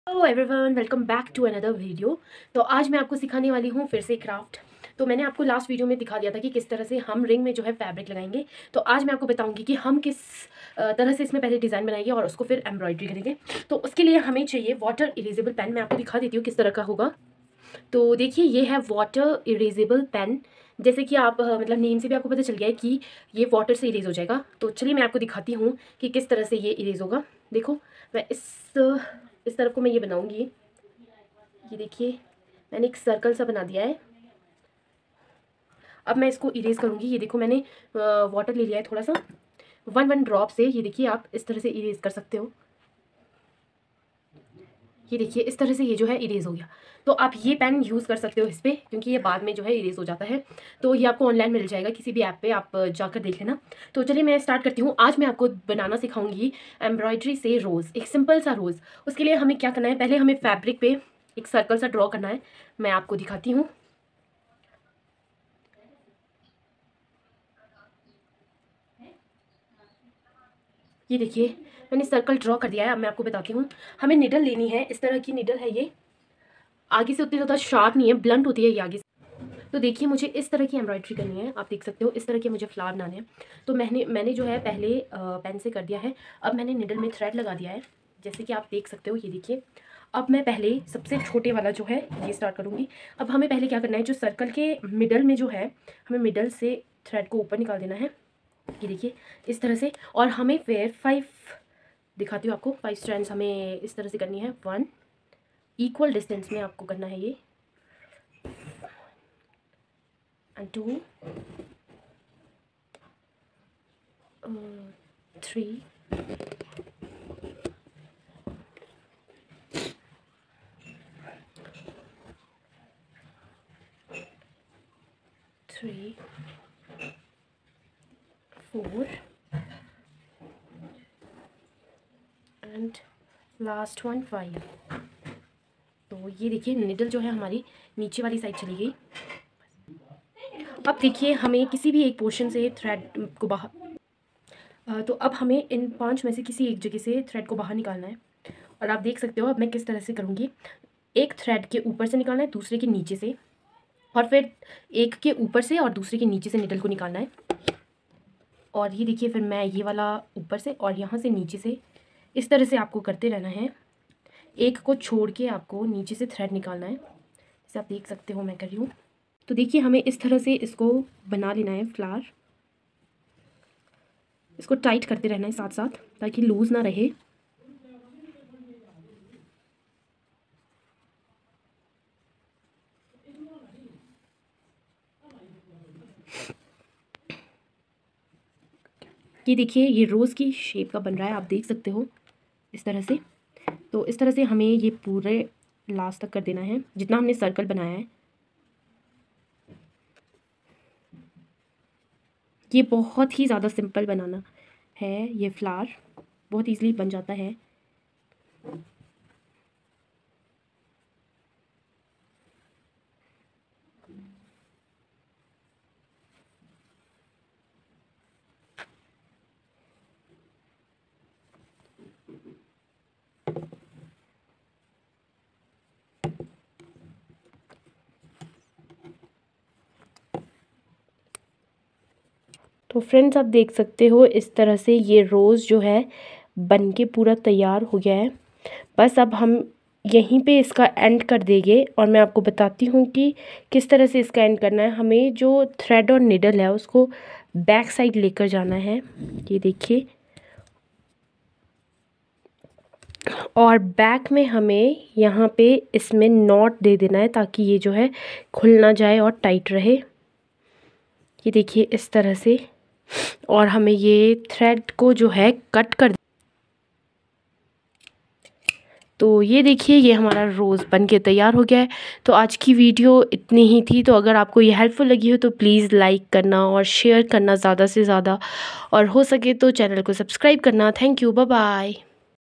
Hello everyone, welcome back to another video. तो आज मैं आपको सिखाने वाली हूँ फिर से क्राफ्ट। तो मैंने आपको लास्ट वीडियो में दिखा दिया था कि किस तरह से हम रिंग में जो है फैब्रिक लगाएंगे। तो आज मैं आपको बताऊंगी कि हम किस तरह से इसमें पहले डिज़ाइन बनाएंगे और उसको फिर एम्ब्रॉयडरी करेंगे। तो उसके लिए हमें चाहिए वाटर इरेजेबल पेन। मैं आपको दिखा देती हूँ किस तरह का होगा। तो देखिए, ये है वाटर इरेजेबल पेन। जैसे कि आप मतलब नेम से भी आपको पता चल गया है कि ये वाटर से इरेज हो जाएगा। तो चलिए मैं आपको दिखाती हूँ कि किस तरह से ये इरेज होगा। देखो, मैं इस तरफ को मैं ये बनाऊंगी। ये देखिए, मैंने एक सर्कल सा बना दिया है। अब मैं इसको इरेज करूँगी। ये देखो, मैंने वाटर ले लिया है थोड़ा सा। वन ड्रॉप से ये देखिए आप इस तरह से इरेज कर सकते हो। ये देखिए, इस तरह से ये जो है इरेज हो गया। तो आप ये पेन यूज़ कर सकते हो इस पर, क्योंकि ये बाद में जो है इरेज हो जाता है। तो ये आपको ऑनलाइन मिल जाएगा, किसी भी ऐप पे आप जाकर देख लेना। तो चलिए मैं स्टार्ट करती हूँ। आज मैं आपको बनाना सिखाऊंगी एम्ब्रॉयडरी से रोज़, एक सिंपल सा रोज़। उसके लिए हमें क्या करना है, पहले हमें फैब्रिक पे एक सर्कल सा ड्रॉ करना है। मैं आपको दिखाती हूँ। ये देखिए, मैंने सर्कल ड्रॉ कर दिया है। अब मैं आपको बताती हूँ। हमें निडल लेनी है, इस तरह की निडल है। ये आगे से उतनी ज़्यादा शार्प नहीं है, ब्लंट होती है ये आगे से। तो देखिए, मुझे इस तरह की एम्ब्रॉयडरी करनी है। आप देख सकते हो, इस तरह के मुझे फ्लावर बनाने हैं। तो मैंने जो है पहले पेन से कर दिया है। अब मैंने निडल में थ्रेड लगा दिया है, जैसे कि आप देख सकते हो। ये देखिए, अब मैं पहले सबसे छोटे वाला जो है ये स्टार्ट करूँगी। अब हमें पहले क्या करना है, जो सर्कल के मिडल में जो है, हमें मिडल से थ्रेड को ऊपर निकाल देना है। ये देखिए, इस तरह से। और हमें फिर 5 दिखाती हूँ आपको। 5 स्ट्रैंड्स हमें इस तरह से करनी है। 1 इक्वल डिस्टेंस में आपको करना है ये, एंड 2 3 3 4 एंड लास्ट 1 5। तो ये देखिए, निडल जो है हमारी नीचे वाली साइड चली गई। अब देखिए, हमें किसी भी एक पोर्शन से थ्रेड को बाहर तो अब हमें इन 5 में से किसी एक जगह से थ्रेड को बाहर निकालना है। और आप देख सकते हो अब मैं किस तरह से करूँगी। एक थ्रेड के ऊपर से निकालना है, दूसरे के नीचे से, और फिर एक के ऊपर से और दूसरे के नीचे से निडल को निकालना है। और ये देखिए, फिर मैं ये वाला ऊपर से और यहाँ से नीचे से, इस तरह से आपको करते रहना है। एक को छोड़ के आपको नीचे से थ्रेड निकालना है, जैसे आप देख सकते हो मैं कर रही हूँ। तो देखिए, हमें इस तरह से इसको बना लेना है फ्लावर। इसको टाइट करते रहना है साथ साथ, ताकि लूज़ ना रहे। ये देखिए, ये रोज़ की शेप का बन रहा है, आप देख सकते हो इस तरह से। तो इस तरह से हमें ये पूरे लास्ट तक कर देना है, जितना हमने सर्कल बनाया है। ये बहुत ही ज़्यादा सिंपल बनाना है। ये फ्लावर बहुत ईज़िली बन जाता है। तो फ्रेंड्स, आप देख सकते हो इस तरह से ये रोज़ जो है बन के पूरा तैयार हो गया है। बस अब हम यहीं पे इसका एंड कर देंगे, और मैं आपको बताती हूँ कि किस तरह से इसका एंड करना है। हमें जो थ्रेड और निडल है उसको बैक साइड लेकर जाना है, ये देखिए। और बैक में हमें यहाँ पे इसमें नॉट दे देना है, ताकि ये जो है खुल ना जाए और टाइट रहे। ये देखिए, इस तरह से। और हमें ये थ्रेड को जो है कट कर। तो ये देखिए, ये हमारा रोज़ बन के तैयार हो गया है। तो आज की वीडियो इतनी ही थी। तो अगर आपको ये हेल्पफुल लगी हो तो प्लीज़ लाइक करना और शेयर करना ज़्यादा से ज़्यादा, और हो सके तो चैनल को सब्सक्राइब करना। Thank you, bye bye.